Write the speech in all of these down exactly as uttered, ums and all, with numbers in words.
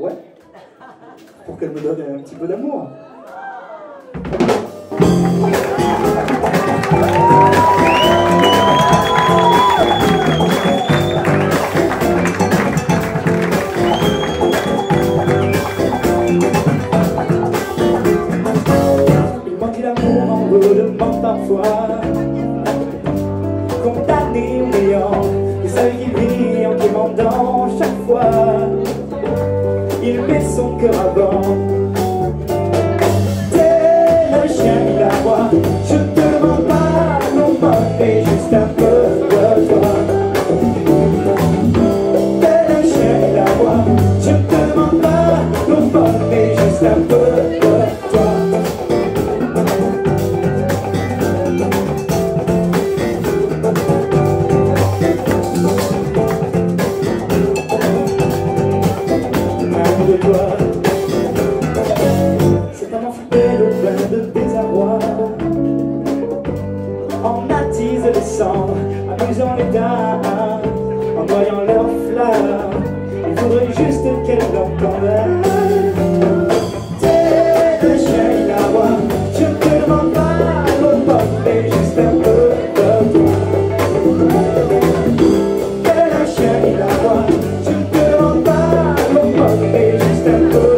Ouais. Pour qu'elle me donne un petit peu d'amour. Il manque l'amour, on me demande parfois. Condamné ou néant, et celui qui vit en demandant chaque fois. Il met son cœur à bord. T'es le chien qui l'aboie. Je te demande pas non pas, mais juste un peu de toi. T'es le chien qui l'aboie. Je te demande pas non pas, mais juste un peu de toi. C'est un enfant plein de désarroi. On attise les cendres, amusant les dames, en noyant leurs fleurs. Il faudrait juste qu'elles l'entendent. T'es le chien qui l'aboie. Je te demande pas l'eau pote, mais juste un peu de toi. T'es le chien qui l'aboie. Je te demande pas l'eau pote, mais juste un peu de toi.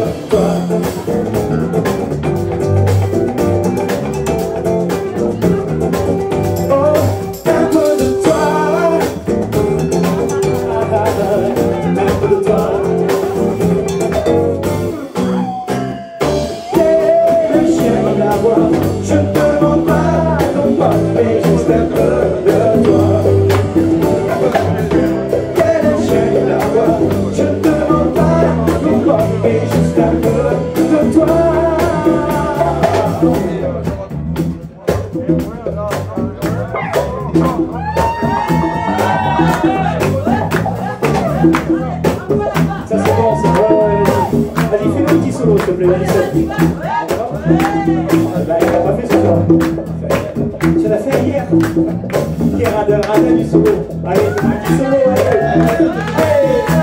Je ne te demande pas non pas, mais juste un peu de toi. T'es le chien qui l'aboie. Je ne te demande pas non pas, mais juste un peu de toi. Ça c'est bon, c'est bon. Vas-y, fais le petit solo, s'il te plaît, vas-y, ça. Là, il l'a pas fait ce soir. Tu l'as fait hier. Hier, radin, radin du solo. Allez, fais un petit solo, allez. Allez, ça.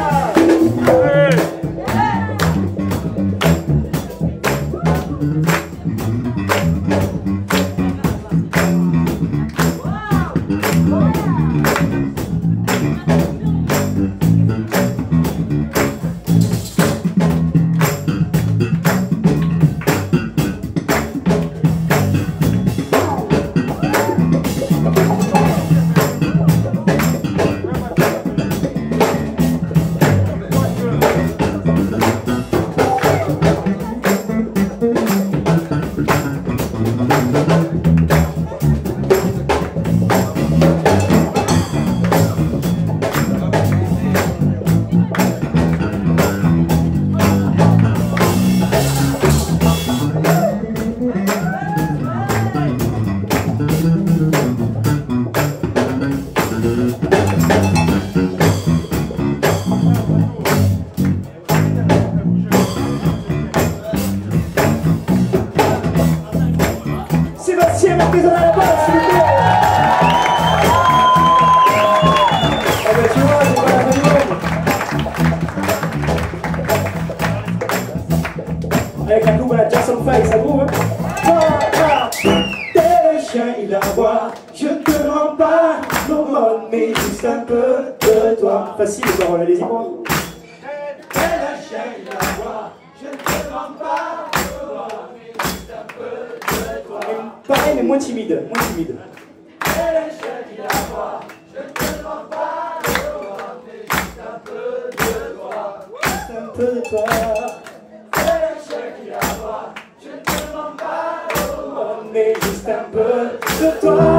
Sébastien, la prise à la balle, s'il vous plaît. Ah ben tu vois, c'est pas la même chose. Avec la coupe à la Jackson Five, ça groove, hein. T'es le chien, il aboie. Je te demande pas non pas, mais juste un peu de toi. Facile les paroles, allez-y moi. T'es le chien, il aboie. Je te demande pas non pas, mais juste un peu de toi. Pareil, mais moins timide, moins timide. T'es le chien qui l'aboie. Je te demande pas non pas, mais juste un peu de toi. Juste un peu de toi. T'es le chien qui l'aboie. Je te demande pas non pas, mais juste un peu de toi.